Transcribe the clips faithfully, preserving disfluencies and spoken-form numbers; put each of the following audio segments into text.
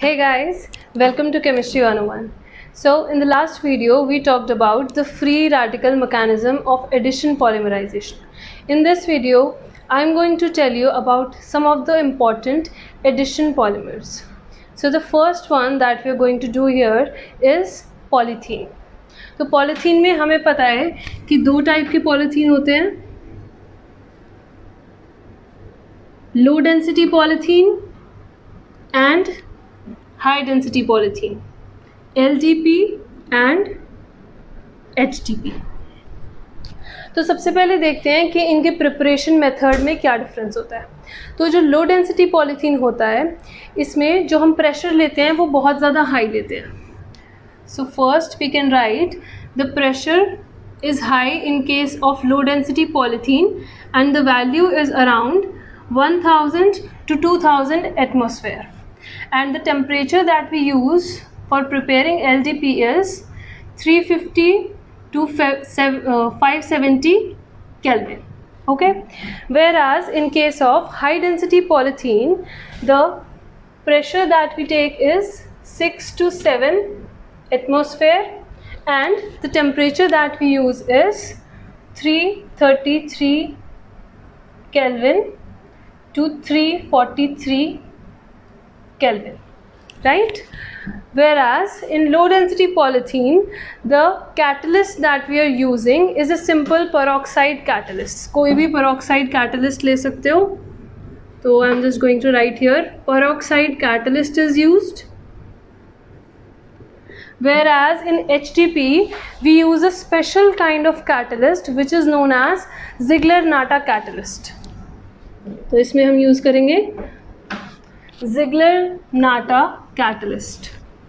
Hey guys, welcome to Chemistry one oh one. So in the last video we talked about the free radical mechanism of addition polymerization. In this video I'm going to tell you about some of the important addition polymers. So the first one that we are going to do here is polythene. तो polythene में हमें पता है कि दो type के polythene होते हैं, low density polythene and high density polythene, L D P and H D P. तो सबसे पहले देखते हैं कि इनके प्रिपरेशन मेथड में क्या डिफरेंस होता है. तो जो लो डेंसिटी पॉलीथीन होता है इसमें जो हम प्रेशर लेते हैं वो बहुत ज़्यादा हाई लेते हैं. So first we can write the pressure is high in case of low density polythene and the value is around one thousand to two thousand atmosphere. And the temperature that we use for preparing L D P is three fifty to five seventy Kelvin. Okay, whereas in case of high density polythene the pressure that we take is six to seven atmosphere and the temperature that we use is three thirty-three Kelvin to three forty-three Kelvin, right? Whereas in low density polythene the catalyst that we are using is a simple peroxide catalyst. कोई भी peroxide catalyst ले सकते हो. तो I am just going to write here peroxide catalyst is used. Whereas in H D P we use a special kind of catalyst which is known as Ziegler-Natta catalyst. तो इसमें हम use करेंगे Ziegler-Natta catalyst.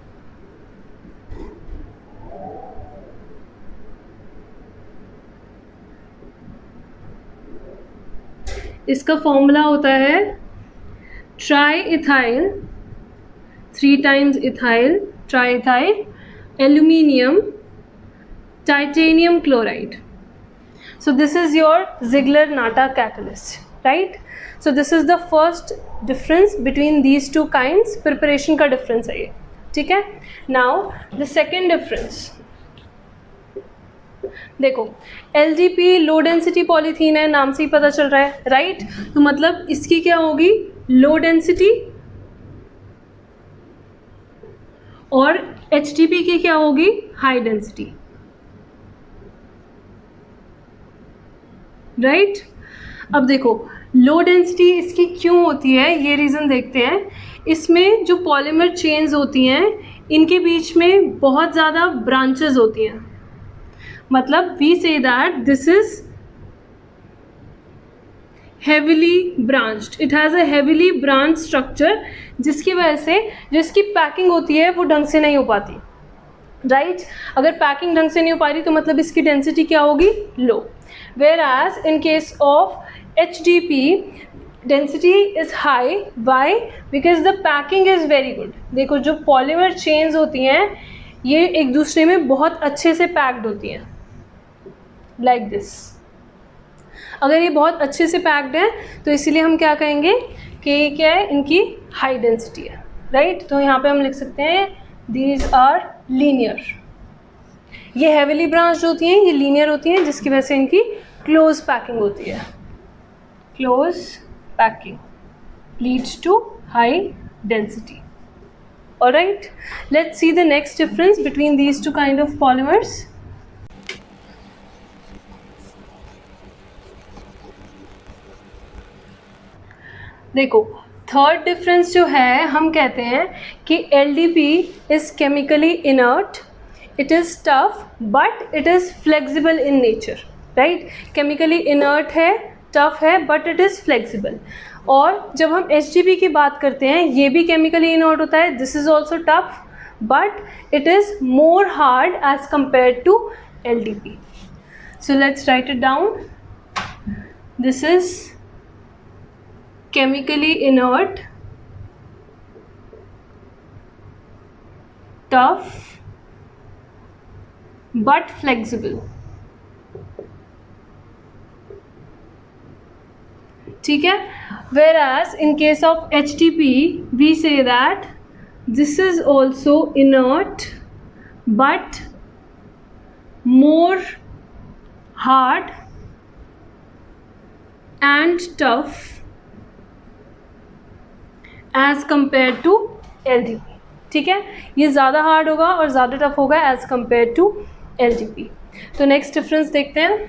इसका formula होता है tri ethyl, three times ethyl, tri ethyl, aluminium, titanium chloride. So this is your Ziegler-Natta catalyst, right? So this is the first difference between these two kinds. Preparation का difference है ये, ठीक है. Now the second difference, देखो L D P low density polythene है, नाम से ही पता चल रहा है, राइट? तो मतलब इसकी क्या होगी, लो डेंसिटी, और H D P की क्या होगी, हाई डेंसिटी, राइट? अब देखो लो डेंसिटी इसकी क्यों होती है, ये रीज़न देखते हैं. इसमें जो पॉलीमर चेन्स होती हैं इनके बीच में बहुत ज़्यादा ब्रांचेस होती हैं. मतलब we say that this is heavily branched, it has a heavily branch structure, जिसकी वजह से जो इसकी पैकिंग होती है वो ढंग से नहीं हो पाती, राइट? अगर पैकिंग ढंग से नहीं हो पा रही तो मतलब इसकी डेंसिटी क्या होगी, लो. Whereas in case of H D P density is high. Why? Because the packing is very good. देखो जो polymer chains होती हैं ये एक दूसरे में बहुत अच्छे से packed होती हैं, like this. अगर ये बहुत अच्छे से packed है तो इसीलिए हम क्या कहेंगे कि ये क्या है, इनकी high density है, right? तो यहाँ पे हम लिख सकते हैं these are linear. ये heavily branched होती हैं, ये linear होती हैं, जिसकी वजह से इनकी close packing होती है. Close packing leads to high density. Alright, let's see the next difference between these two kind of polymers. देखो थर्ड डिफरेंस जो है, हम कहते हैं कि L D P is chemically inert, it is tough but it is flexible in nature, right? chemically inert है, tough है, but it is flexible. और जब हम H D P की बात करते हैं ये भी chemically inert होता है, this is also tough but it is more hard as compared to L D P. So let's write it down. This is chemically inert, tough but flexible. ठीक है. Whereas in case of H D P we say that This is also inert but more hard and tough as compared to L D P. ठीक है, ये ज़्यादा hard होगा और ज़्यादा tough होगा as compare to L D P. तो next difference देखते हैं.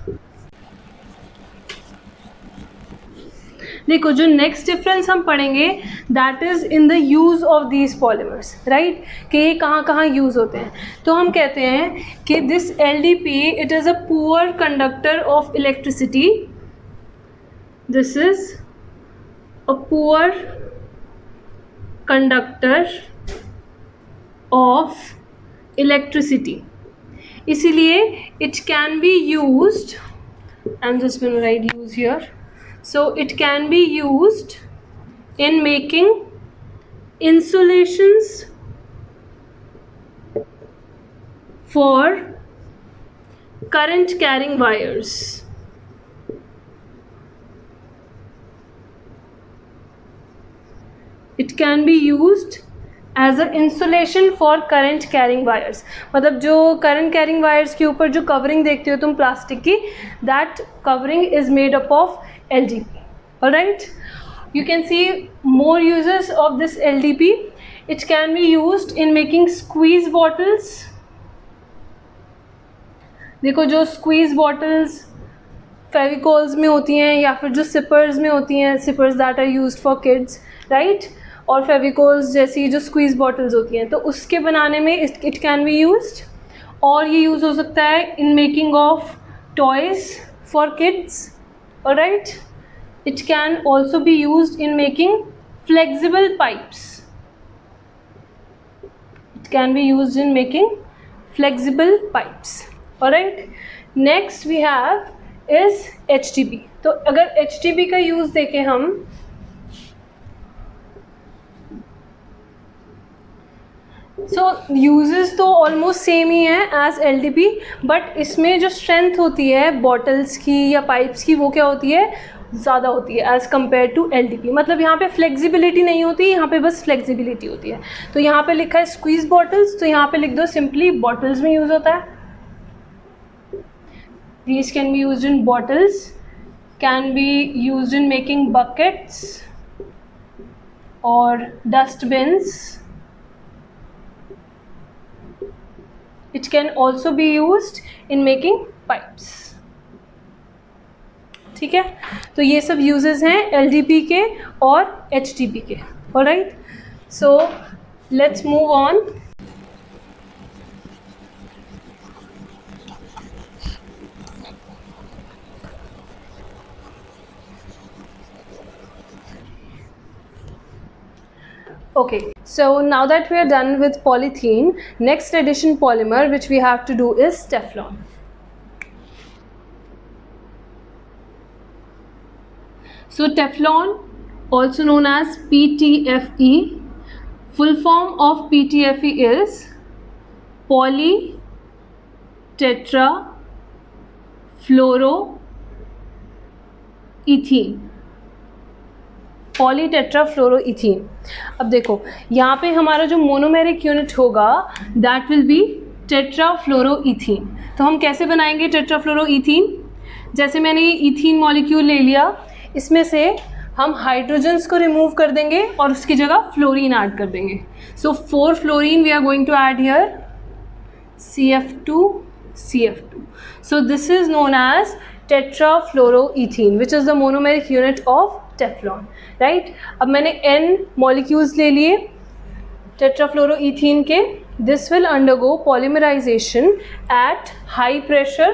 देखो, जो नेक्स्ट डिफरेंस हम पढ़ेंगे that is in the use of these polymers, right, कि ये कहाँ कहाँ यूज़ होते हैं. तो हम कहते हैं कि this L D P it is a poor conductor of electricity. This is a poor conductor of electricity. इसीलिए it can be used, I am just going to write use here. So it can be used in making insulations for current carrying wires. It can be used as a insulation for current carrying wires. मतलब जो current carrying wires के ऊपर जो covering देखते हो तुम plastic की, that covering is made up of L D P. Alright, you can see more uses of this L D P. It can be used in making squeeze bottles. देखो, जो squeeze bottles Fevicols में होती हैं या फिर जो sippers में होती हैं, sippers that are used for kids, right, और फेविकोल्स जैसी जो स्क्वीज बॉटल्स होती हैं, तो उसके बनाने में इट कैन बी यूज्ड. और ये यूज़ हो सकता है in making of toys for kids. Alright, it can also be used in making flexible pipes. It can be used in making flexible pipes. Alright, next we have is H D P. तो अगर H D P का use देखें हम, so uses तो almost same ही है as L D P, but इसमें जो स्ट्रेंथ होती है बॉटल्स की या पाइप्स की वो क्या होती है, ज़्यादा होती है as compare to L D P. मतलब यहाँ पे फ्लेक्सिबिलिटी नहीं होती, यहाँ पे बस फ्लेक्सिबिलिटी होती है. तो यहाँ पे लिखा है स्क्वीज बॉटल्स, तो यहाँ पे लिख दो सिंपली बॉटल्स में यूज़ होता है. These can be used in bottles, can be used in making buckets और dustbins. It can also be used in making pipes. ठीक है, तो ये सब यूजेस हैं L D P के और H D P के. Alright, so let's move on. Okay, so now that we are done with polythene, next addition polymer which we have to do is Teflon. So Teflon, also known as P T F E, full form of P T F E is poly tetra fluoro ethene. Poly tetra fluoro ethene. अब देखो, यहाँ पे हमारा जो monomeric unit होगा that will be tetra fluoro ethene. तो हम कैसे बनाएंगे टेट्रा फ्लोरो इथीन? जैसे मैंने ये इथीन मॉलिक्यूल ले लिया, इसमें से हम हाइड्रोजन्स को रिमूव कर देंगे और उसकी जगह फ्लोरीन ऐड कर देंगे. So four fluorine we are going to add here, C F two C F two. So this is known as tetrafluoroethene, which is the monomeric unit of Teflon, right? अब मैंने N molecules ले लिए tetrafluoroethene के. This will undergo polymerization at high pressure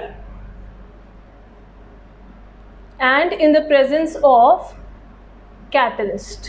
and in the presence of catalyst.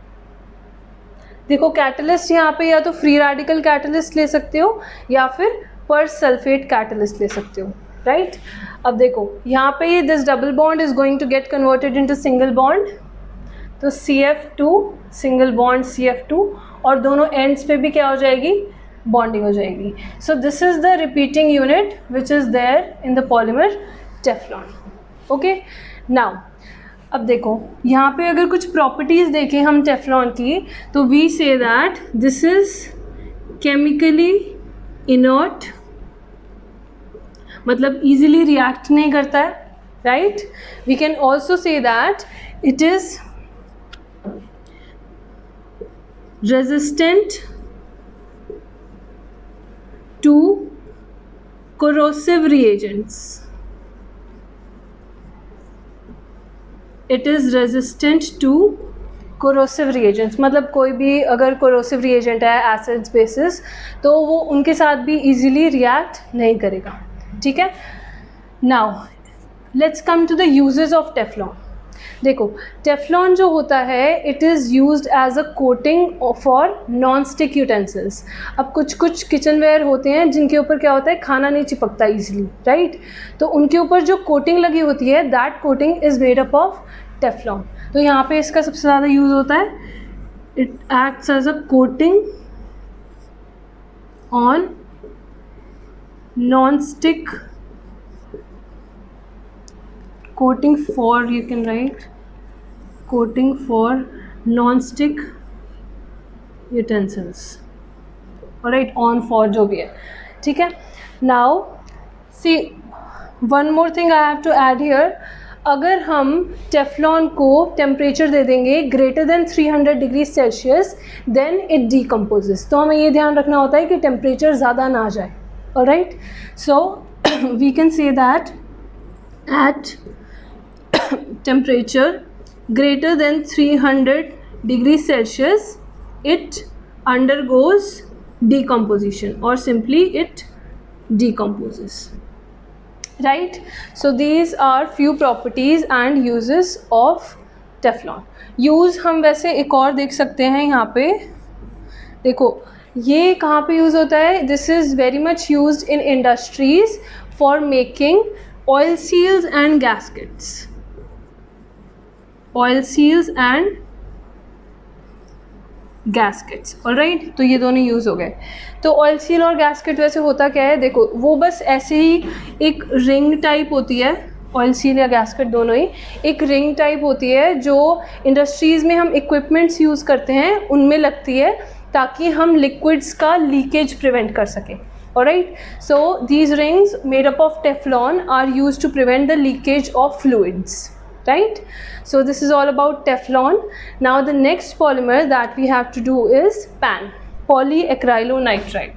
देखो, catalyst यहाँ पे या तो फ्री रेडिकल कैटलिस्ट ले सकते हो या फिर पर सल्फेट कैटलिस्ट ले सकते हो, राइट? अब देखो, यहाँ पे ये this double bond is going to get converted into single bond. तो C F two single bond C F two और दोनों एंड्स पे भी क्या हो जाएगी, बॉन्डिंग हो जाएगी. So this is the repeating unit which is there in the polymer Teflon. Okay, now अब देखो यहाँ पे अगर कुछ प्रॉपर्टीज़ देखें हम टेफ्लॉन की, तो we say that this is chemically inert, मतलब इजीली रिएक्ट नहीं करता है, right. We can also say that it is resistant to corrosive reagents. It is resistant to corrosive reagents. मतलब कोई भी अगर corrosive reagent है acids bases, तो वो उनके साथ भी easily react नहीं करेगा. ठीक है. Now let's come to the uses of Teflon. देखो टेफ्लॉन जो होता है it is used as a coating for non stick utensils. अब कुछ कुछ किचनवेयर होते हैं जिनके ऊपर क्या होता है, खाना नहीं चिपकता इजीली, राइट. तो उनके ऊपर जो कोटिंग लगी होती है that coating is made up of Teflon. तो यहाँ पे इसका सबसे ज़्यादा यूज़ होता है. It acts as a coating on non stick coating for, you can write coating for non-stick utensils, alright, on for जो भी है, ठीक है. Now see one more thing I have to add here. अगर हम Teflon को temperature दे देंगे greater than three hundred degree Celsius then it decomposes. तो हमें ये ध्यान रखना होता है कि टेम्परेचर ज़्यादा ना जाए, alright. So we can say that at temperature greater than three hundred degrees Celsius it undergoes decomposition, or simply it decomposes, right. So these are few properties and uses of Teflon. use हम वैसे एक और देख सकते हैं यहाँ पे. देखो ये कहाँ पे यूज़ होता है. This is very much used in industries for making oil seals and gaskets. Oil seals and gaskets, alright. तो ये दोनों यूज़ हो गए. तो ऑयल सील और गैस्केट वैसे होता क्या है, देखो वो बस ऐसे ही एक रिंग टाइप होती है. ऑयल सील या गैस्केट दोनों ही एक रिंग टाइप होती है जो इंडस्ट्रीज़ में हम इक्विपमेंट्स यूज़ करते हैं उनमें लगती है ताकि हम लिक्विड्स का लीकेज प्रिवेंट कर सकें. Alright, so these rings made up of Teflon are used to prevent the leakage of fluids, right. So this is all about Teflon. Now the next polymer that we have to do is P A N, polyacrylonitrile.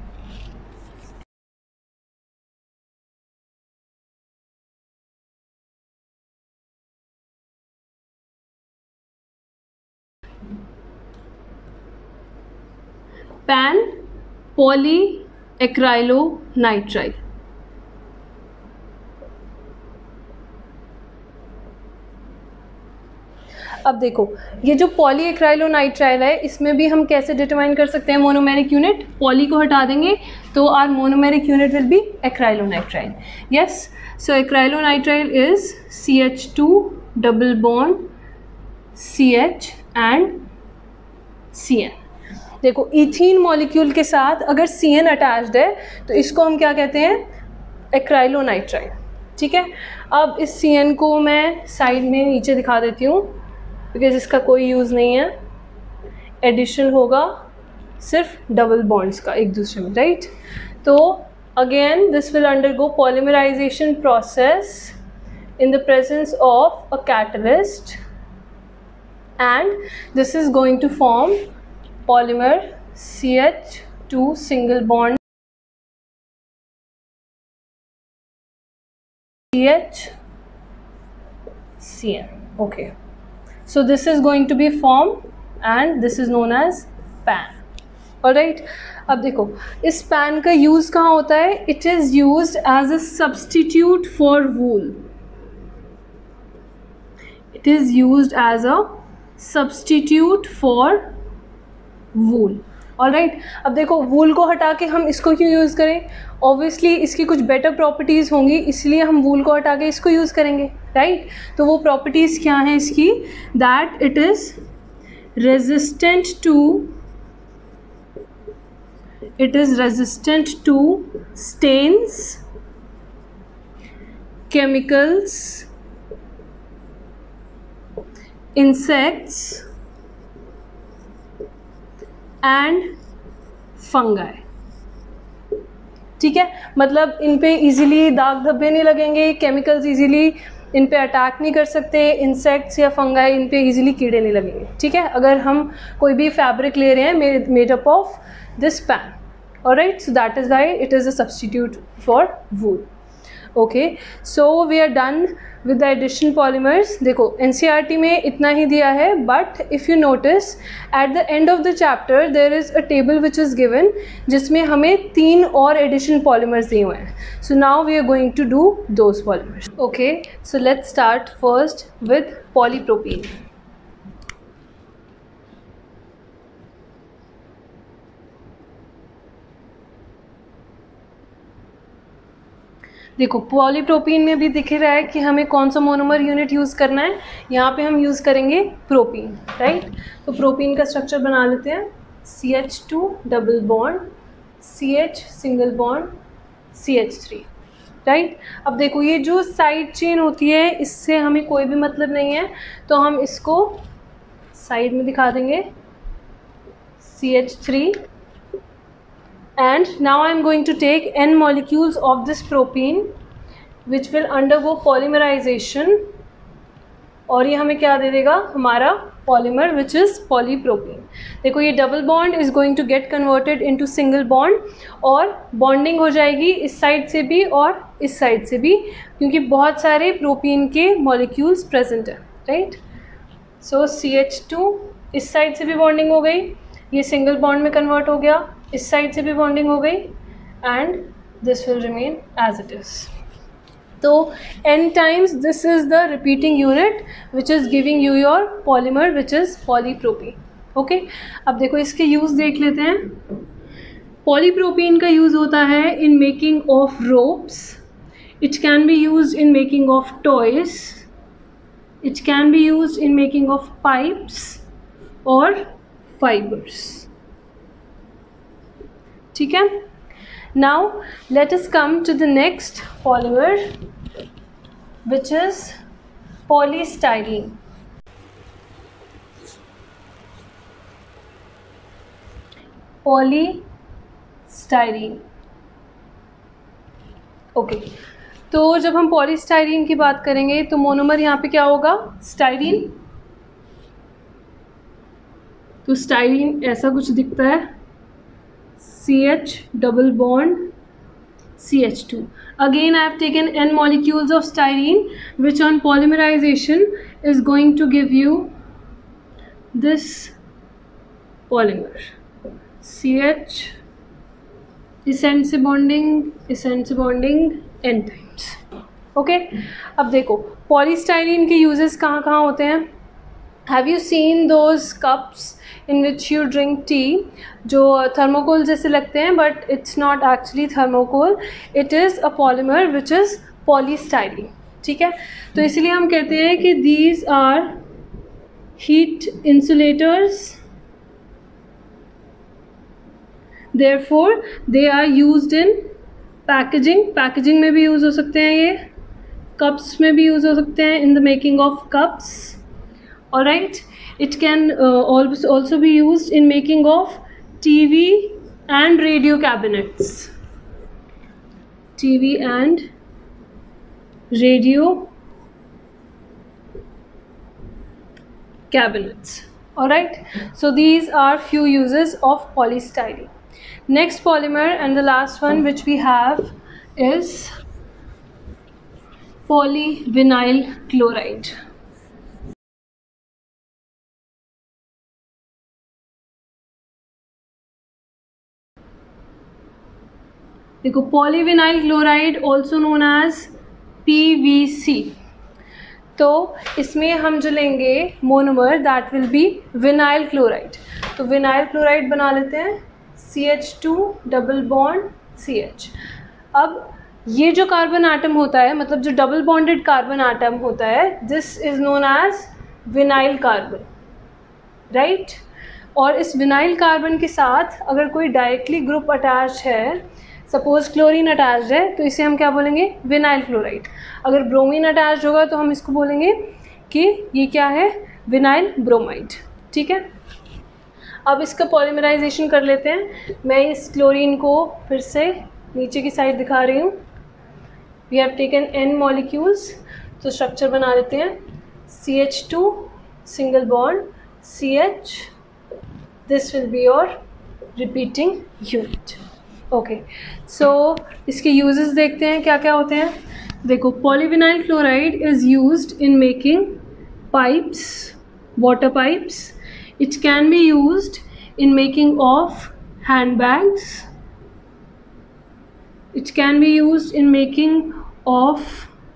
P A N, poly acrylonitrile. अब देखो ये जो poly acrylonitrile है इसमें भी हम कैसे determine कर सकते हैं मोनोमेरिक यूनिट. पॉली को हटा देंगे तो our monomeric unit will be acrylonitrile. Yes, so acrylonitrile is C H two double bond C H and C N. देखो इथीन मॉलिक्यूल के साथ अगर सी एन अटैच्ड है तो इसको हम क्या कहते हैं, एक्राइलोनाइट्राइल. ठीक है. अब इस सी एन को मैं साइड में नीचे दिखा देती हूँ बिकॉज इसका कोई यूज़ नहीं है. एडिशन होगा सिर्फ डबल बॉन्ड्स का एक दूसरे में, राइट. तो again this will undergo polymerisation process in the presence of a catalyst and this is going to form polymer C H two single bond C H C N. Okay, so this is going to be formed and this is known as P A N. Alright, अब देखो इस pan का use कहाँ होता है. It is used as a substitute for wool. It is used as a substitute for wool. Alright, अब देखो wool को हटा के हम इसको क्यों यूज़ करें. Obviously इसकी कुछ better properties होंगी इसलिए हम wool को हटा के इसको यूज़ करेंगे, right. तो वो properties क्या हैं इसकी, that it is resistant to it is resistant to stains, chemicals, insects and fungi. ठीक है, मतलब इन पे इजीली दाग धब्बे नहीं लगेंगे, केमिकल्स इजीली इन पे अटैक नहीं कर सकते, इंसेक्ट्स या फंगाई इन पे इजीली कीड़े नहीं लगेंगे. ठीक है, अगर हम कोई भी फैब्रिक ले रहे हैं made up of this PAN. Alright, so that is why it is a substitute for wool. Okay, so we are done with the addition polymers. देखो एनसीईआरटी में इतना ही दिया है, but if you notice at the end of the chapter there is a table which is given, जिसमें हमें तीन और एडिशन पॉलीमर्स दिए हुए हैं. So now we are going to do those polymers. Okay, so let's start first with polypropene. देखो polypropene में भी दिख रहा है कि हमें कौन सा मोनोमर यूनिट यूज़ करना है. यहाँ पे हम यूज़ करेंगे प्रोपीन. राइट, तो प्रोपीन का स्ट्रक्चर बना लेते हैं. C H two double bond, C H single bond, C H three. Right, अब देखो ये जो साइड चेन होती है इससे हमें कोई भी मतलब नहीं है, तो हम इसको साइड में दिखा देंगे C H three. And now I am going to take n molecules of this propene which will undergo polymerization, और ये हमें क्या दे देगा, हमारा polymer which is polypropene. देखो ये double bond is going to get converted into single bond, और bonding हो जाएगी इस साइड से भी और इस साइड से भी, क्योंकि बहुत सारे प्रोपीन के molecules present हैं. Right, so C H two इस साइड से भी बॉन्डिंग हो गई, ये सिंगल बॉन्ड में कन्वर्ट हो गया, इस साइड से भी बॉन्डिंग हो गई, and this will remain as it is. तो n times this is the repeating unit which is giving you your polymer which is polypropene. Okay, अब देखो इसके यूज़ देख लेते हैं. पॉलीप्रोपीन का यूज़ होता है in making of ropes, it can be use in making of toys, it can be use in making of pipes और फाइबर्स. ठीक है, now let us come to the next polymer which is polystyrene. Polystyrene. Okay, तो जब हम polystyrene की बात करेंगे तो मोनोमर यहाँ पे क्या होगा, स्टाइरीन. तो स्टाइरीन ऐसा कुछ दिखता है, C H double bond C H two. Again I have taken n molecules of styrene which on polymerization is going to give you this polymer C H, इस एंड से बॉन्डिंग, इस एंड से बॉन्डिंग n टाइम्स. ओके, अब देखो polystyrene के uses कहाँ कहाँ होते हैं. Have you seen those cups in which you drink tea, जो थर्मोकोल जैसे लगते हैं, but it's not actually thermocol, it is a polymer which is polystyrene. ठीक है, तो इसलिए हम कहते हैं कि these are heat insulators, therefore they are used in packaging. Packaging में भी यूज़ हो सकते हैं, ये कप्स में भी यूज़ हो सकते हैं in the making of cups. Alright, it can uh, also be used in making of T V and radio cabinets. T V and radio cabinets. Alright, so these are few uses of polystyrene. Next polymer and the last one which we have is polyvinyl chloride. देखो polyvinyl chloride also known as P V C. तो इसमें हम जो लेंगे monomer that will be vinyl chloride. तो vinyl chloride बना लेते हैं C H two double bond C H. अब ये जो कार्बन आटम होता है, मतलब जो डबल बॉन्डेड कार्बन आटम होता है, this is known as vinyl carbon. Right, और इस विनाइल कार्बन के साथ अगर कोई डायरेक्टली ग्रुप अटैच है, सपोज क्लोरीन अटैच्ड है, तो इसे हम क्या बोलेंगे, विनाइल क्लोराइड. अगर ब्रोमीन अटैच्ड होगा तो हम इसको बोलेंगे कि ये क्या है, विनाइल ब्रोमाइड। ठीक है, अब इसका पॉलीमराइजेशन कर लेते हैं। मैं इस क्लोरीन को फिर से नीचे की साइड दिखा रही हूँ। We have taken n molecules, तो स्ट्रक्चर बना लेते हैं। C H two single bond C H, this will be your repeating unit. Okay, so इसके यूजेस देखते हैं क्या क्या होते हैं। देखो, polyvinyl chloride is used in making pipes, water pipes. It can be used in making of handbags. It can be used in making of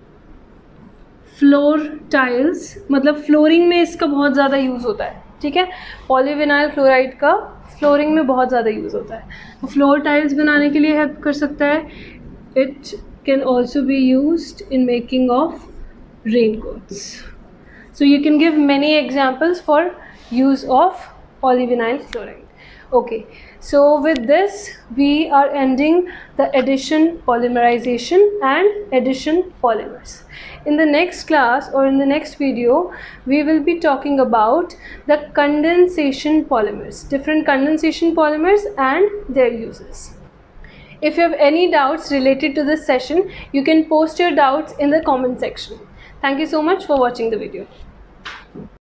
floor tiles, मतलब flooring में इसका बहुत ज़्यादा यूज़ होता है। ठीक है, पॉलीविनाइल क्लोराइड का फ्लोरिंग में बहुत ज़्यादा यूज़ होता है, तो फ्लोर टाइल्स बनाने के लिए हेल्प कर सकता है। It can also be used in making of rain coats. So you can give many examples for use of polyvinyl chloride. Okay, so with this we are ending the addition polymerization and addition polymers. In the next class or in the next video we will be talking about the condensation polymers, different condensation polymers and their uses. If you have any doubts related to this session, you can post your doubts in the comment section. Thank you so much for watching the video.